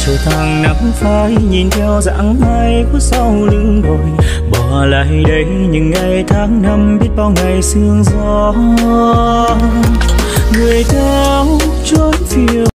chiều tàng nắng phai nhìn theo dáng ai khuất sau lưng đồi, bỏ lại đây những ngày tháng năm biết bao ngày sương gió.